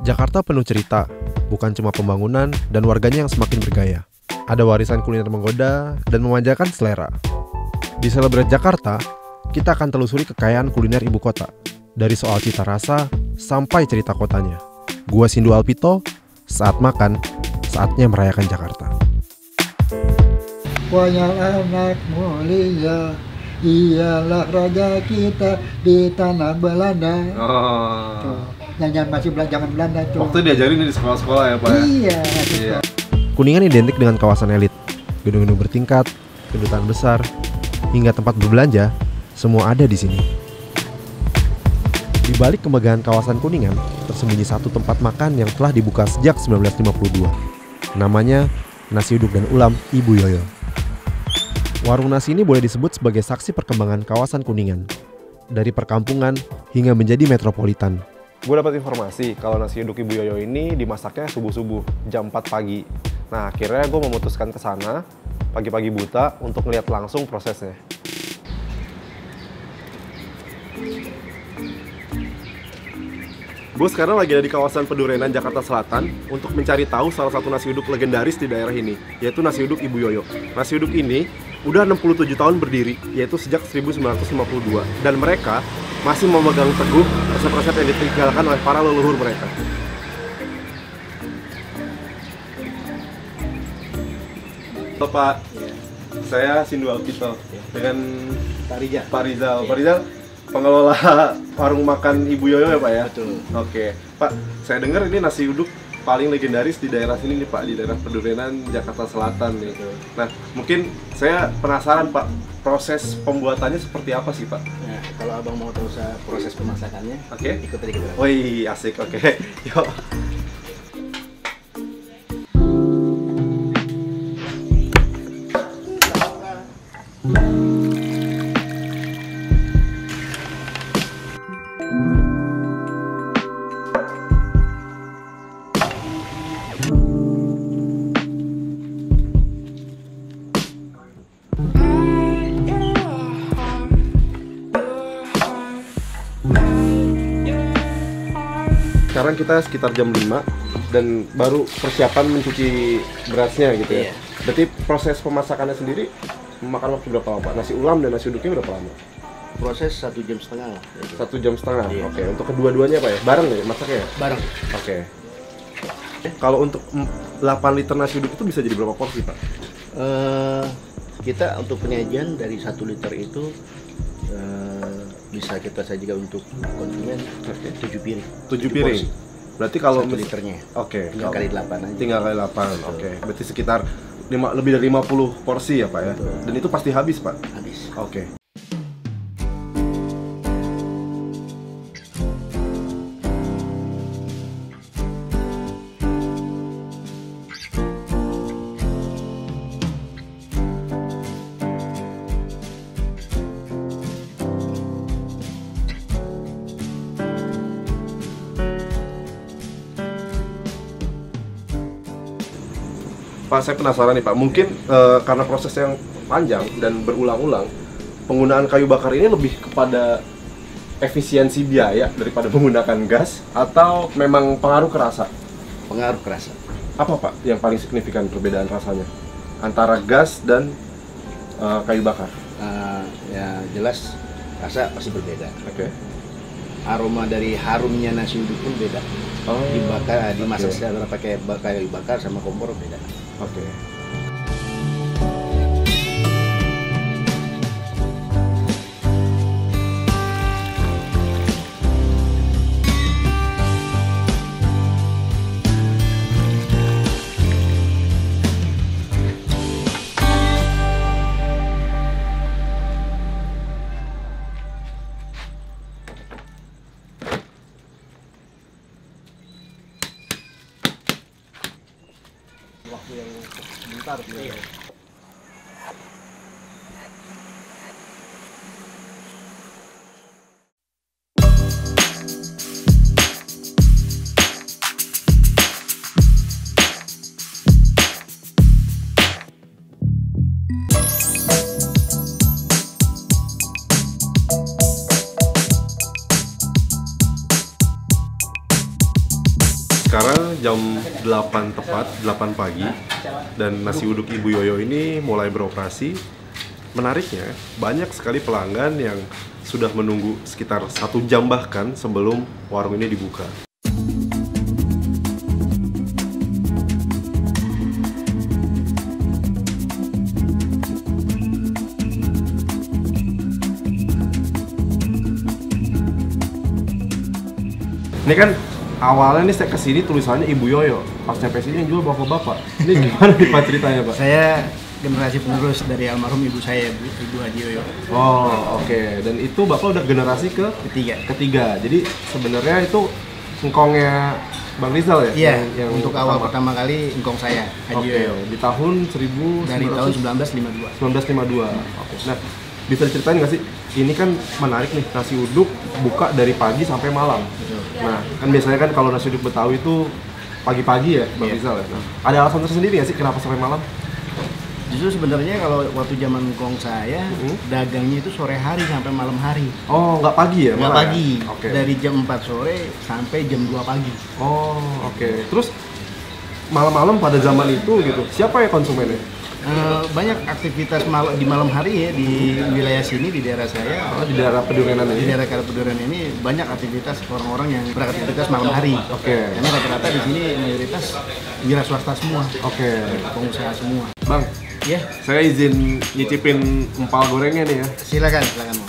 Jakarta penuh cerita, bukan cuma pembangunan dan warganya yang semakin bergaya. Ada warisan kuliner menggoda dan memanjakan selera. Di Celebrate Jakarta, kita akan telusuri kekayaan kuliner ibu kota, dari soal cita rasa sampai cerita kotanya. Gua Sindu Alpito, saat makan, saatnya merayakan Jakarta. Wayang anak mulia, ialah raja kita di tanah Belanda. Oh. Nyanyian masih zaman Belanda tuh. Waktu diajarin di sekolah-sekolah ya Pak ya? Iya. Kuningan identik dengan kawasan elit, gedung-gedung bertingkat, kedutaan besar, hingga tempat berbelanja, semua ada di sini. Di balik kemegahan kawasan Kuningan, tersembunyi satu tempat makan yang telah dibuka sejak 1952. Namanya Nasi Uduk dan Ulam Ibu Yoyo. Warung nasi ini boleh disebut sebagai saksi perkembangan kawasan Kuningan, dari perkampungan hingga menjadi metropolitan. Gue dapat informasi kalau nasi uduk Ibu Yoyo ini dimasaknya subuh-subuh, jam 4 pagi. Nah, akhirnya gue memutuskan ke sana pagi-pagi buta untuk melihat langsung prosesnya. Gue sekarang lagi ada di kawasan Pedurenan, Jakarta Selatan untuk mencari tahu salah satu nasi uduk legendaris di daerah ini, yaitu nasi uduk Ibu Yoyo. Nasi uduk ini udah 67 tahun berdiri, yaitu sejak 1952, dan mereka masih memegang teguh resep-resep yang ditinggalkan oleh para leluhur mereka. Halo Pak, saya Sindu Alpito dengan Pak Rizal. Pak Rizal, pengelola warung makan Ibu Yoyo ya Pak ya? Betul. Oke, Pak, saya dengar ini nasi uduk paling legendaris di daerah sini nih Pak, di daerah Pedurenan, Jakarta Selatan nih. Nah, mungkin saya penasaran Pak, proses pembuatannya seperti apa sih Pak? Nah, kalau abang mau tahu proses pemasakannya, Oke. ikut tadi kita. Wih, asik, oke. Yuk. Sekarang kita sekitar jam 5 dan baru persiapan mencuci berasnya gitu ya. Iya. Berarti proses pemasakannya sendiri memakan waktu berapa lama Pak? Nasi ulam dan nasi uduknya berapa lama? Proses 1,5 jam lah. 1,5 jam. Iya. Oke, untuk kedua-duanya Pak ya? Bareng ya masaknya ya? Bareng. Oke. Kalau untuk 8 liter nasi uduk itu bisa jadi berapa porsi Pak? Kita untuk penyajian dari 1 liter itu bisa kita sajikan untuk konsumen 7 piring. 7 piring? porsi. Berarti kalau 1 liternya. Oke. Tinggal kali 8 aja. Tinggal kali 8, oke. Berarti sekitar lebih dari 50 porsi ya Pak ya? Betul. Dan itu pasti habis Pak? Habis. Oke. Pak, saya penasaran nih Pak, mungkin karena proses yang panjang dan berulang-ulang, penggunaan kayu bakar ini lebih kepada efisiensi biaya daripada menggunakan gas, atau memang pengaruh ke rasa? Pengaruh kerasa. Apa Pak yang paling signifikan perbedaan rasanya antara gas dan kayu bakar? Ya jelas rasa pasti berbeda. Oke. Aroma dari harumnya nasi uduk pun beda. Oh, Dibakar, dimasak oke. secara pakai kayu bakar sama kompor beda. Oke. Waktu yang sebentar ya. Sekarang jam 8 tepat, 8 pagi, dan nasi uduk Ibu Yoyo ini mulai beroperasi. Menariknya, banyak sekali pelanggan yang sudah menunggu sekitar 1 jam bahkan sebelum warung ini dibuka. Ini kan awalnya nih saya kesini tulisannya Ibu Yoyo, pas sampai sini yang jual bapak-bapak. Ini gimana nih Pak ceritanya Pak? Saya generasi penerus dari almarhum ibu saya, Ibu Haji Yoyo. Oh oke, dan itu bapak udah generasi ketiga. Jadi sebenarnya itu engkongnya Bang Rizal ya? Iya, yang untuk awal pertama kali engkong saya, Haji Yoyo. Di tahun Dari tahun 1952. 1952. Oke. Nah, bisa diceritain nggak sih? Ini kan menarik nih, nasi uduk buka dari pagi sampai malam. Betul. Nah, kan biasanya kan kalau nasi uduk Betawi itu pagi-pagi ya, Bang Rizal ya. Nah, ada alasan tersendiri nggak sih kenapa sampai malam? Justru sebenarnya kalau waktu zaman engkong saya, dagangnya itu sore hari sampai malam hari. Oh, nggak pagi ya? Nggak malah pagi, ya? Oke. dari jam 4 sore sampai jam 2 pagi. Oh, oke. Terus malam-malam pada zaman itu gitu, siapa ya konsumennya? Banyak aktivitas di malam hari ya di wilayah sini, di daerah saya. Oh, di daerah Pedurenan Di ini? daerah Pedurenan ini banyak aktivitas orang-orang yang beraktivitas malam hari. Oke. Karena rata-rata di sini mayoritas wira swasta semua, Oke. pengusaha semua. Bang, Ya, saya izin nyicipin empal gorengnya nih ya. silakan Bang.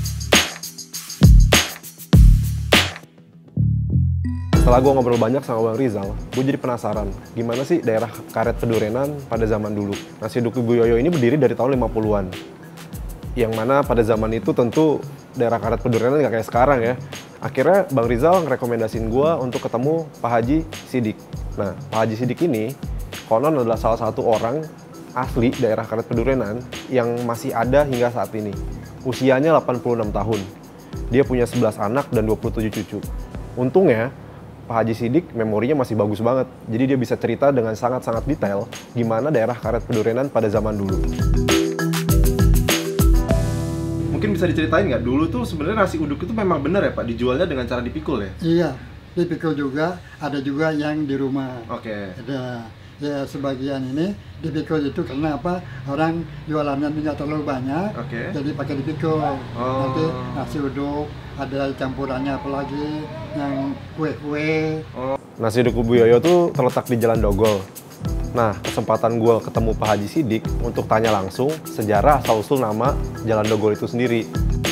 Setelah gue ngobrol banyak sama Bang Rizal, gue jadi penasaran gimana sih daerah Karet Pedurenan pada zaman dulu. Nasi uduk Ibu Yoyo ini berdiri dari tahun 50-an. Yang mana pada zaman itu tentu daerah Karet Pedurenan nggak kayak sekarang ya. Akhirnya Bang Rizal ngerekomendasiin gue untuk ketemu Pak Haji Sidik. Nah, Pak Haji Sidik ini konon adalah salah satu orang asli daerah Karet Pedurenan yang masih ada hingga saat ini. Usianya 86 tahun. Dia punya 11 anak dan 27 cucu. Untungnya, Pak Haji Sidik memorinya masih bagus banget. Jadi dia bisa cerita dengan sangat-sangat detail gimana daerah Karet Pedurenan pada zaman dulu. Mungkin bisa diceritain nggak, dulu tuh sebenarnya nasi uduk itu memang benar ya Pak, dijualnya dengan cara dipikul ya? Iya, dipikul juga, ada juga yang di rumah. Oke. Ada ya sebagian ini dipikul itu karena apa? Orang jualannya tidak terlalu banyak, Oke. jadi pakai dipikul. Oh. Nanti nasi uduk ada campurannya apalagi yang kue-kue. Nasi uduk Ibu Yoyo tuh terletak di Jalan Dogol. Nah, kesempatan gue ketemu Pak Haji Sidik untuk tanya langsung sejarah asal-usul nama Jalan Dogol itu sendiri.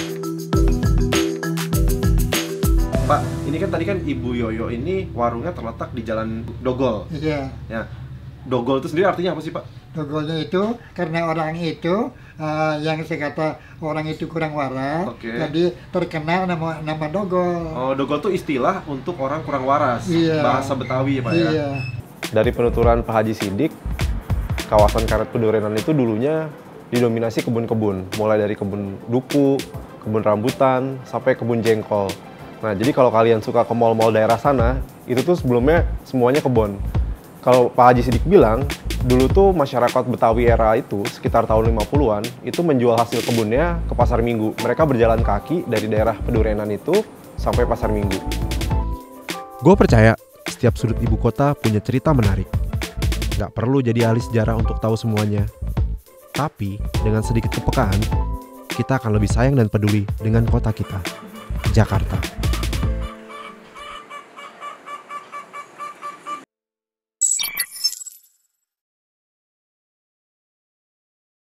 Pak, ini kan tadi kan Ibu Yoyo ini warungnya terletak di Jalan Dogol. Iya, Ya, Dogol itu sendiri artinya apa sih Pak? dogolnya itu karena orang itu yang saya kata orang itu kurang waras, Oke. jadi terkenal nama dogol. Oh, Dogol itu istilah untuk orang kurang waras. Iya. Bahasa Betawi ya Pak ya? Iya. Dari penuturan Pak Haji Sidik, kawasan Karet Pedurenan itu dulunya didominasi kebun-kebun, mulai dari kebun duku, kebun rambutan, sampai kebun jengkol. Nah, jadi kalau kalian suka ke mal-mal daerah sana, itu tuh sebelumnya semuanya kebun. Kalau Pak Haji Sidik bilang, dulu tuh masyarakat Betawi era itu, sekitar tahun 50-an, itu menjual hasil kebunnya ke pasar Minggu. Mereka berjalan kaki dari daerah Pedurenan itu sampai pasar Minggu. Gue percaya setiap sudut ibu kota punya cerita menarik. Gak perlu jadi ahli sejarah untuk tahu semuanya. Tapi dengan sedikit kepekaan, kita akan lebih sayang dan peduli dengan kota kita, Jakarta.